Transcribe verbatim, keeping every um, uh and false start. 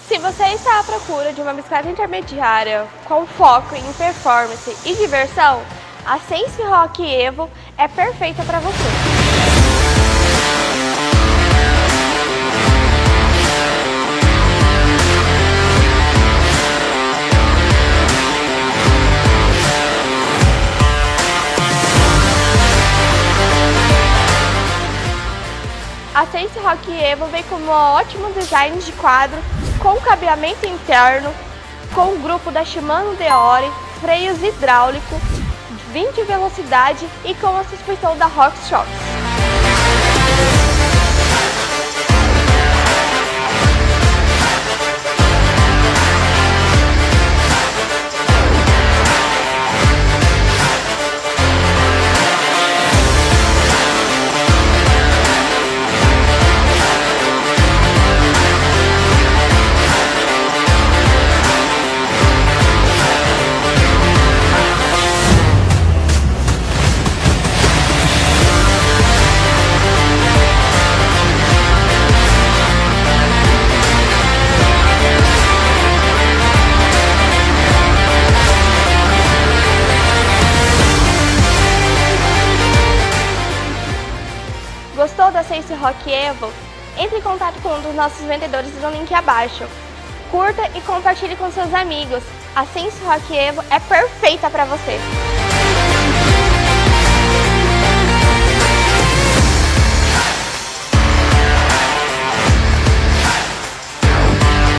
Se você está à procura de uma bicicleta intermediária com foco em performance e diversão, a Sense Rock Evo é perfeita para você. A Sense Rock Evo vem com um ótimo design de quadro, com cabeamento interno, com o grupo da Shimano Deore, freios hidráulicos, vinte velocidade e com a suspensão da RockShox. Gostou da Sense Rock Evo? Entre em contato com um dos nossos vendedores no link abaixo. Curta e compartilhe com seus amigos. A Sense Rock Evo é perfeita para você!